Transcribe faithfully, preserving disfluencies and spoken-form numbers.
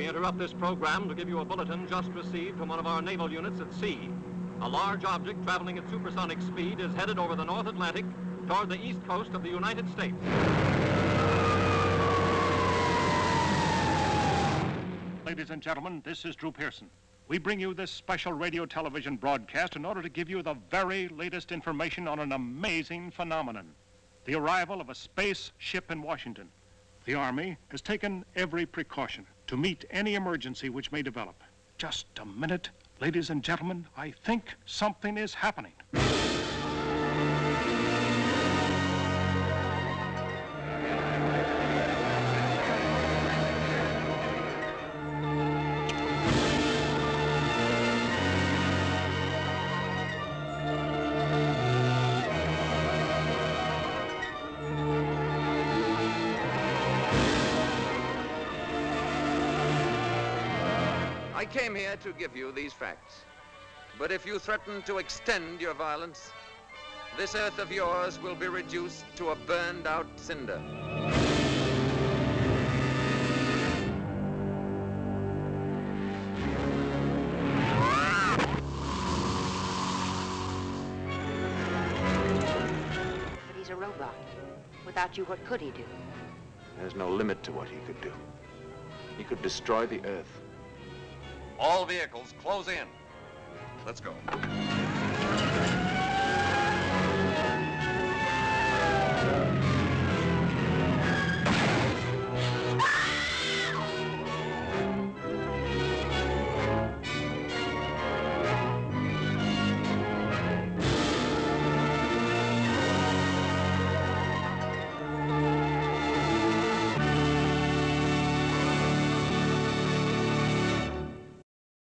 We interrupt this program to give you a bulletin just received from one of our naval units at sea. A large object traveling at supersonic speed is headed over the North Atlantic toward the east coast of the United States. Ladies and gentlemen, this is Drew Pearson. We bring you this special radio television broadcast in order to give you the very latest information on an amazing phenomenon, the arrival of a space ship in Washington. The Army has taken every precaution to meet any emergency which may develop. Just a minute, ladies and gentlemen, I think something is happening. I came here to give you these facts. But if you threaten to extend your violence, this earth of yours will be reduced to a burned out cinder. But he's a robot. Without you, what could he do? There's no limit to what he could do. He could destroy the earth. All vehicles, close in. Let's go.